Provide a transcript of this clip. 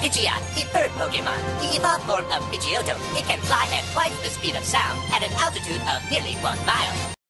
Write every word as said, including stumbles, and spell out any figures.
Pidgeot, the bird Pokemon. The evolved form of Pidgeotto. It can fly at twice the speed of sound at an altitude of nearly one mile.